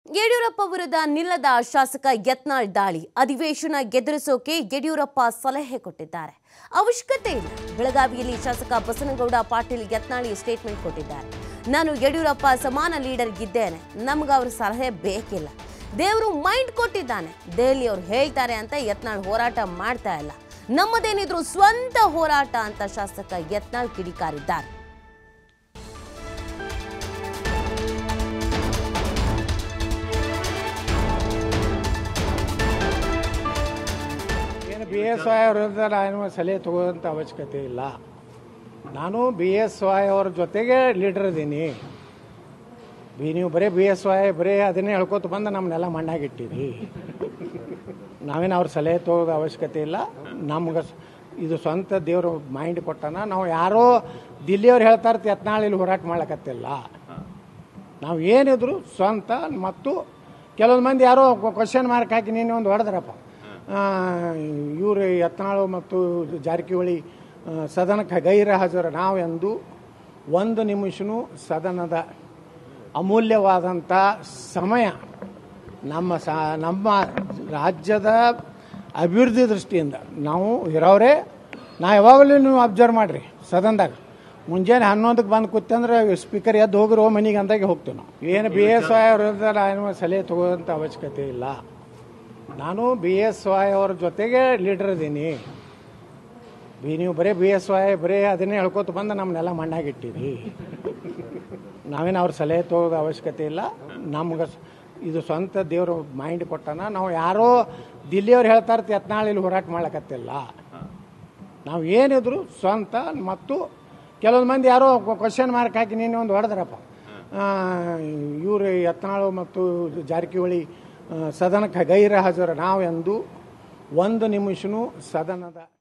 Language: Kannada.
ಯಡಿಯೂರಪ್ಪ ವಿರುದ್ಧ ನಿಲ್ಲದ ಶಾಸಕ ಯತ್ನಾಳ್ ದಾಳಿ ಅಧಿವೇಶನ ಗೆದರಿಸೋಕೆ ಯಡಿಯೂರಪ್ಪ ಸಲಹೆ ಕೊಟ್ಟಿದ್ದಾರೆ. ಅವಶ್ಯಕತೆ ಇಲ್ಲ. ಬೆಳಗಾವಿಯಲ್ಲಿ ಶಾಸಕ ಬಸನಗೌಡ ಪಾಟೀಲ್ ಯತ್ನಾಳ್ ಸ್ಟೇಟ್ಮೆಂಟ್ ಕೊಟ್ಟಿದ್ದಾರೆ. ನಾನು ಯಡಿಯೂರಪ್ಪ ಸಮಾನ ಲೀಡರ್ ಇದ್ದೇನೆ, ನಮಗೆ ಅವರ ಸಲಹೆ ಬೇಕಿಲ್ಲ. ದೇವರು ಮೈಂಡ್ ಕೊಟ್ಟಿದ್ದಾನೆ, ದೆಹಲಿ ಅವರು ಹೇಳ್ತಾರೆ ಅಂತ ಯತ್ನಾಳ್ ಹೋರಾಟ ಮಾಡ್ತಾ ಇಲ್ಲ. ನಮ್ಮದೇನಿದ್ರು ಸ್ವಂತ ಹೋರಾಟ ಅಂತ ಶಾಸಕ ಯತ್ನಾಳ್ ಕಿಡಿಕಾರಿದ್ದಾರೆ. BSY ಅವರಿಂದ ನಾನು ಸಲಹೆ ತಗೋದಂಥ ಅವಶ್ಯಕತೆ ಇಲ್ಲ. ನಾನು BSY ಅವ್ರ ಜೊತೆಗೆ ಲೀಡರ್ ಇದ್ದೀನಿ. ನೀವು ಬರೀ BSY ಬರೀ ಅದನ್ನೇ ಹೇಳ್ಕೊತ ಬಂದು ನಮ್ಮನ್ನೆಲ್ಲ ಮಣ್ಣಾಗಿಟ್ಟಿರಿ. ನಾವೇನು ಅವ್ರ ಸಲಹೆ ತಗೋದ ಅವಶ್ಯಕತೆ ಇಲ್ಲ. ನಮ್ಗೆ ಇದು ಸ್ವಂತ ದೇವರು ಮೈಂಡ್ ಕೊಟ್ಟಾನ. ನಾವು ಯಾರೋ ದಿಲ್ಲಿಯವ್ರು ಹೇಳ್ತಾ ಇರ್ತೀವಿ ಯತ್ನಾಳ್ ಇಲ್ಲಿ ಹೋರಾಟ ಮಾಡ್ಲಕತ್ತಿಲ್ಲ. ನಾವು ಏನಿದ್ರು ಸ್ವಂತ. ಮತ್ತು ಕೆಲವೊಂದು ಮಂದಿ ಯಾರೋ ಕ್ವಶನ್ ಮಾರ್ಕ್ ಹಾಕಿ ನೀನು ಒಂದು ಹೊಡೆದ್ರಪ್ಪ, ಇವರು ಯತ್ನಾಳು ಮತ್ತು ಜಾರಕಿಹೊಳಿ ಸದನಕ್ಕೆ ಗೈರ ಹಾಜರು. ನಾವೆಂದು ಒಂದು ನಿಮಿಷನೂ ಸದನದ ಅಮೂಲ್ಯವಾದಂಥ ಸಮಯ ನಮ್ಮ ರಾಜ್ಯದ ಅಭಿವೃದ್ಧಿ ದೃಷ್ಟಿಯಿಂದ ನಾವು ಇರೋರೇ. ನಾ ಯಾವಾಗಲೂ ನೀವು ಅಬ್ಸರ್ವ್ ಮಾಡಿರಿ, ಸದನದಾಗ ಮುಂಜಾನೆ 11ಕ್ಕೆ ಬಂದು ಕೂತಂದ್ರೆ ಸ್ಪೀಕರ್ ಎದ್ದು ಹೋಗಿರೋ ಮನೆಗೆ ಅಂದಾಗೆ ಹೋಗ್ತೀವಿ ನಾವು. ಏನು BSY ಅವರಿಂದ ನಾನು ಸಲಹೆ ತಗೋದಂಥ ಅವಶ್ಯಕತೆ ಇಲ್ಲ. ನಾನು BSY ಅವ್ರ ಜೊತೆಗೆ ಲೀಡರ್ ಇದ್ದೀನಿ. ನೀವು ಬರೀ BSY ಬರೀ ಅದನ್ನೇ ಹೇಳ್ಕೊತ ಬಂದು ನಮ್ಮನ್ನೆಲ್ಲ ಮಣ್ಣಾಗಿಟ್ಟಿರಿ. ನಾವೇನು ಅವ್ರ ಸಲಹೆ ತಗೋದ ಅವಶ್ಯಕತೆ ಇಲ್ಲ. ನಮ್ಗೆ ಇದು ಸ್ವಂತ ದೇವರು ಮೈಂಡ್ ಕೊಟ್ಟಾನ. ನಾವು ಯಾರೋ ದಿಲ್ಲಿಯವ್ರು ಹೇಳ್ತಾ ಇರ್ತೀವಿ ಯತ್ನಾಳ್ ಇಲ್ಲಿ ಹೋರಾಟ ಮಾಡ್ಲಕತ್ತಿಲ್ಲ. ನಾವು ಏನಿದ್ರು ಸ್ವಂತ. ಮತ್ತು ಕೆಲವೊಂದು ಮಂದಿ ಯಾರೋ ಕ್ವಶನ್ ಮಾರ್ಕ್ ಹಾಕಿ ನೀನು ಒಂದು ಹೊಡೆದ್ರಪ್ಪ, ಇವರು ಯತ್ನಾಳು ಮತ್ತು ಜಾರಕಿಹೊಳಿ ಸದನಕ್ಕೆ ಗೈರ ಹಾಜರು. ನಾವೆಂದು ಒಂದು ನಿಮಿಷನೂ ಸದನದ